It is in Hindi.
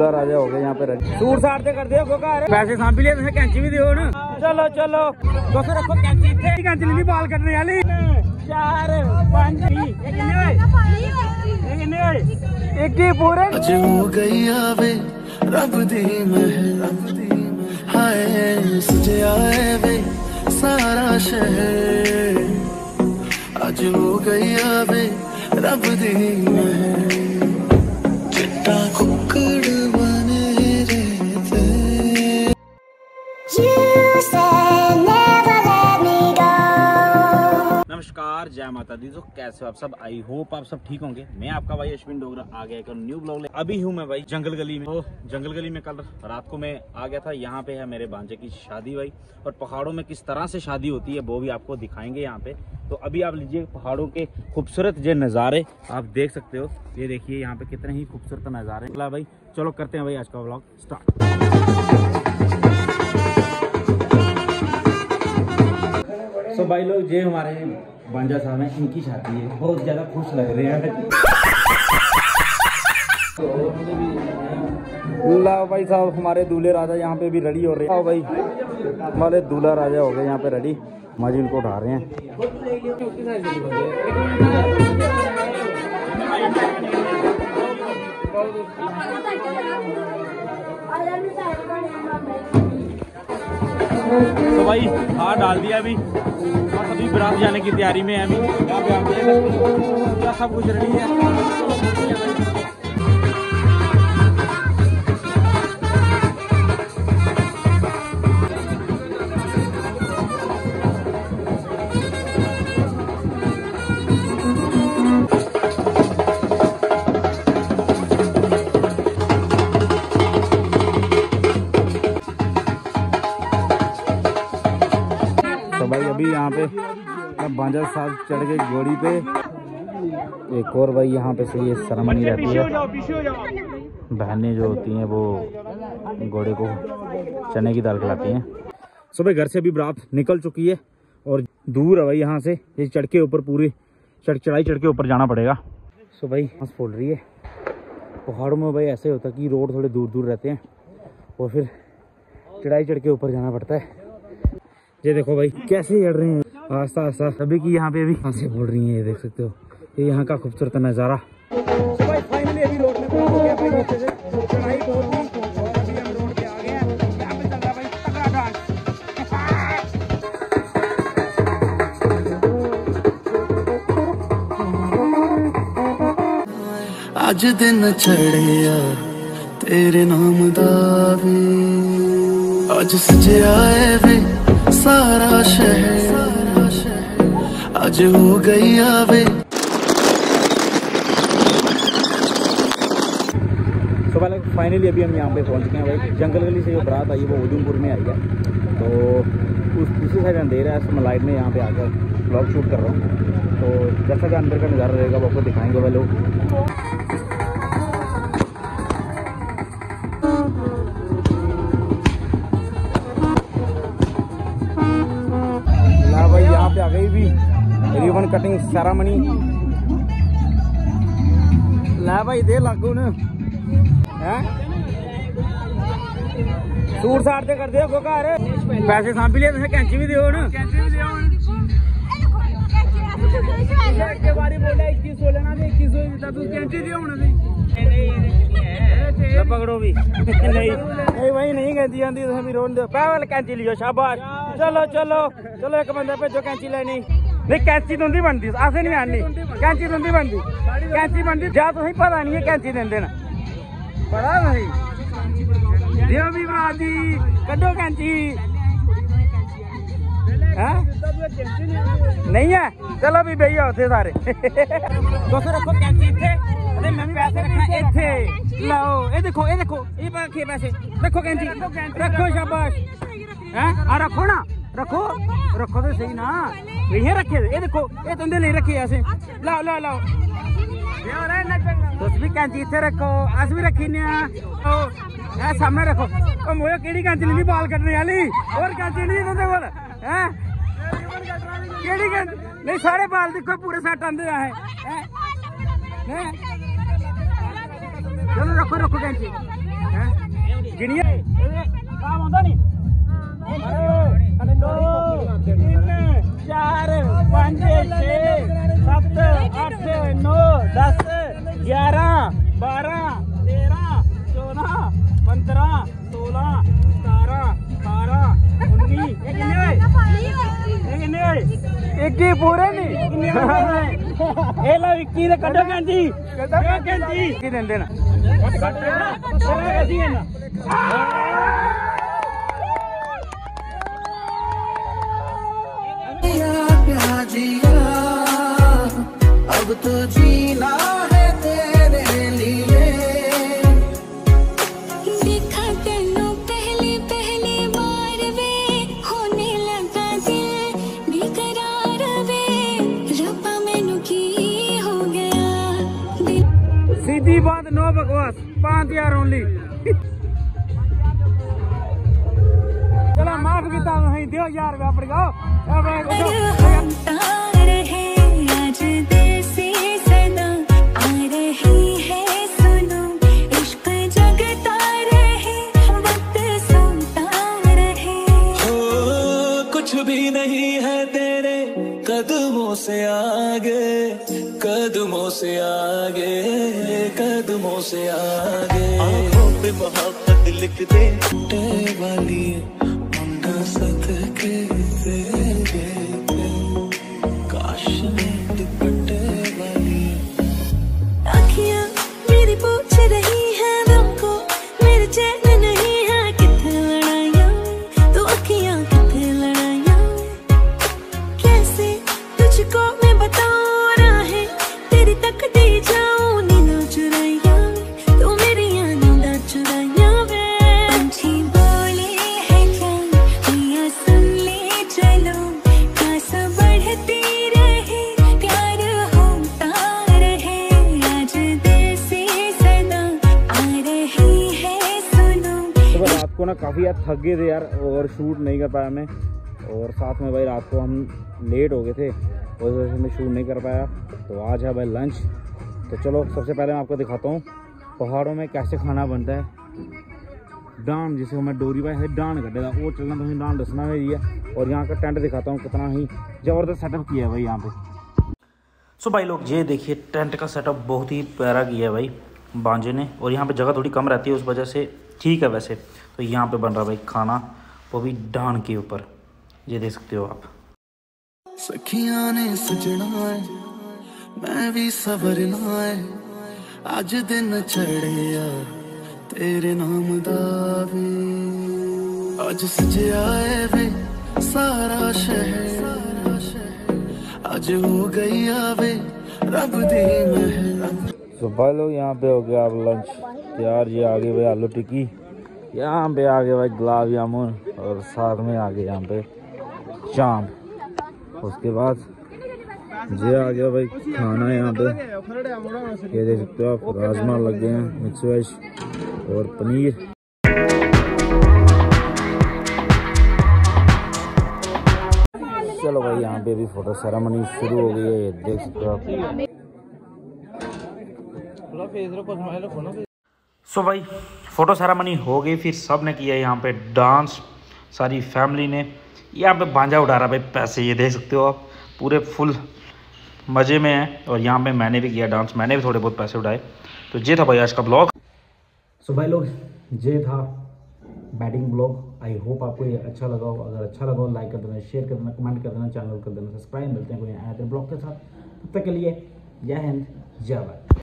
दूल्हा राजा हो गए यहाँ पे रेडी। सूट साट से कर दे पैसे सांभ लिया कैंची भी दियो ना। चलो चलो दोस्तों रखो कैंची कैंची नहीं बाल कटने वाली 4 5 एक ही पूरे हो गई आवे रब दी महल हाय सजे आए वे सारा शहर अज हो गई आवे रब दी महल चिट्टा कुकड़ बने रहते। नमस्कार, जय माता दी। तो कैसे हो आप सब? आई होप आप सब ठीक होंगे। मैं आपका भाई अश्विन डोगरा आ गया एक न्यू ब्लॉग ले। अभी हूँ मैं भाई जंगल गली में। तो जंगल गली में कल रात को मैं आ गया था। यहाँ पे है मेरे भांजे की शादी भाई, और पहाड़ों में किस तरह से शादी होती है वो भी आपको दिखाएंगे यहाँ पे। तो अभी आप लीजिए पहाड़ों के खूबसूरत जो नज़ारे आप देख सकते हो। ये देखिए यहाँ पे कितने ही खूबसूरत नज़ारे। चला भाई चलो करते हैं भाई आज का ब्लॉग स्टार्ट। तो भाई लोग ये हमारे भांजा साहब हैं, इनकी शादी है। बहुत ज्यादा खुश लग रहे हैं। ला भाई साहब हमारे दूल्हे राजा यहाँ पे भी रेडी हो रहे हैं। भाई हमारे दूल्हा राजा हो गए यहाँ पे रेडी। माजी इनको उठा रहे हैं। तो भाई हाथ डाल दिया अभी, अभी बारात जाने की तैयारी में है। अभी यहाँ पे आप देख सकते हो क्या सब कुछ रेडी है। तो भाई अभी यहाँ पे भांजा साहब चढ़ गए घोड़ी पे। एक और भाई यहाँ पे सही सेरेमनी रहती है। बहनें जो होती हैं वो घोड़े को चने की दाल खिलाती हैं। सुबह घर से भी बारात निकल चुकी है और दूर है भाई यहाँ से। ये चढ़ के ऊपर पूरी चढ़ाई चढ़ के ऊपर जाना पड़ेगा। सो भाई हंस फूल रही है। पहाड़ों में भाई ऐसे होता है कि रोड थोड़े दूर दूर रहते हैं और फिर चढ़ाई चढ़ के ऊपर जाना पड़ता है। ये देखो भाई कैसे चढ़ रहे हैं आस्ता आस्ता। सभी की यहाँ पे भी हंसी बोल रही है। ये देख सकते हो ये यहाँ का खूबसूरत नज़ारा। तो भाई फाइनली अभी रोड में पहुंच गया भाई। नीचे से चढ़ाई बहुत थी और अभी हम रोड पे आ गए हैं। यहाँ पे चल रहा भाई तगड़ा डांस। अज दिन चढ़िया तेरे नाम दा वे अज सजे आए वे सारा शहर अज हो गई आवे। तो फाइनली अभी हम यहाँ पे पहुँच गए हैं भाई। जंगल गली से जो बारात आई वो उधमपुर में आई है। तो उसी साइड अंधेरा है, तो मैं लाइट में यहाँ पे आकर ब्लॉग शूट कर रहा हूँ। तो जैसा कि अंदर का नज़ारा रहेगा वो आपको दिखाएंगे भाई लोग। भाई यहाँ पे आ गई भी रिबन कटिंग सेरेमनी। ला भाई दे लागू न सूट साट से कर दियो घर पैसे सांभ लिया कैंची भी दियो ना। पकड़ो भी नहीं भाई नहीं कहती आती रोन कैंची लियो शाबाश। चलो चलो चलो एक बंदा भेजो कैंची लेनी। नहीं कैंची तुंदी बनती असें नहीं आनी। कैंची तुंदी बनती कैंची बनती जा तुसें पता नहीं है कैंची देंदे न पता नहीं दियो भी भरा दी कड्डो कैंची नहीं है। चलो भी भैया उथे सारे दोस्तों रखो कैंची इत्थे मैं भी पैसे रखना इत्थे। लाओ ये देखो ये रखे पैसे रखो कैंची रखो शाबाश है। रखो ना रखो रखो तो सही ना यही रखे। ये देखो ये तुंदे नहीं रखे ऐसे। लाओ लाओ लाओ तुस भी कैंची इत्थे रखो अस भी रखी सामने रखो। मोए केड़ी कैंची नहीं बाल कटने वाली और कैंची नहीं तुंदे कोल है केड़ी कैंची नहीं। सारे बाल देखो पूरे सेट आंदे है। चलो रखो रुको कैंची गिनिए काम होता नहीं 2 3 4 5 6 7 8 9 10 11 12 13 14 15 16 17 18 19 एक ही पूरे नहीं ए ला विक्की ने कटो कैंची की दे देना अब तो जीना है तेरे लिए देखा तेनू पहली बार वे होने लगा दिल बेकरार वे रब्बा मैनू की हो गया सीधी बात नो बकवास 5000 ओनली चलो माफ किया नहीं दियो यार अपने गाओ भी नहीं है तेरे कदमों से आगे कदमों से आगे कदमों से आगे आँखों पे मोहब्बत लिख दे वाली मुंडा सदके तेरे काश में दुपट्टे वाली आँखियाँ मेरी पूछ रही है हमको मेरे चैन नहीं है कितने लड़ाइयाँ तो आँखियाँ तुझको मैं बताऊं राहें तेरी तक दे जाऊं नींद चुराइया तू मेरी नींद चुराइया वे पंछी बोले है क्या मियां सुन ले चलो खास बढ़ती रहे प्यार होता रहे आज दिल से सदा आ रही है सुनो। तो रात को ना काफी यार थक गए थे यार और शूट नहीं कर पाया मैं और साथ में भाई रात को हम लेट हो गए थे उस वजह से मैं शूट नहीं कर पाया। तो आज है भाई लंच। तो चलो सबसे पहले मैं आपको दिखाता हूँ पहाड़ों में कैसे खाना बनता है। डांड जिसको मैं डोरी भाई है डांड कटेगा वो चलना तो डांड दसना है ये। और यहाँ का टेंट दिखाता हूँ कितना ही ज़बरदस्त सेटअप किया है भाई यहाँ पे। सो भाई लोग ये देखिए टेंट का सेटअप बहुत ही प्यारा किया है भाई बांझे ने। और यहाँ पे जगह थोड़ी कम रहती है उस वजह से ठीक है वैसे। तो यहाँ पे बन रहा भाई खाना वो भी डांड के ऊपर ये देख सकते हो आप। सखियां ने सजना है मैं भी सवरना है अज दिन चढ़े यार तेरे नाम दा वे अज सजया है वे सारा शहर अज हो गई आवे रब दी महल। तो भाई लोग यहाँ पे हो गया अब लंच यार। ये आगे भाई आलू टिक्की यहाँ पे आगे भाई गुलाब जामुन और साथ में आगे यहाँ पे चाम। उसके बाद ये आ गया भाई खाना यहाँ पे ये देख सकते हो आप राजमा लग गए हैं मिक्स वेज और पनीर। चलो भाई यहाँ पे भी फोटो सेरेमनी शुरू हो गई है ये देख सकते हो आप। सो भाई फोटो सेरेमनी हो गई फिर सब ने किया यहाँ पे डांस सारी फैमिली ने। यहाँ पे बांझा उठा रहा भाई पैसे ये देख सकते हो आप पूरे फुल मज़े में है। और यहाँ पे मैंने भी किया डांस मैंने भी थोड़े बहुत पैसे उठाए। तो ये था भाई आज का ब्लॉग। सो भाई लोग ये था बैटिंग ब्लॉग। आई होप आपको ये अच्छा लगा हो। अगर अच्छा लगा हो लाइक कर देना शेयर कर देना कमेंट कर देना चैनल कर देना सब्सक्राइब। मिलते हैं कोई नए ब्लॉग के साथ तब तक के लिए जय हिंद जय भारत।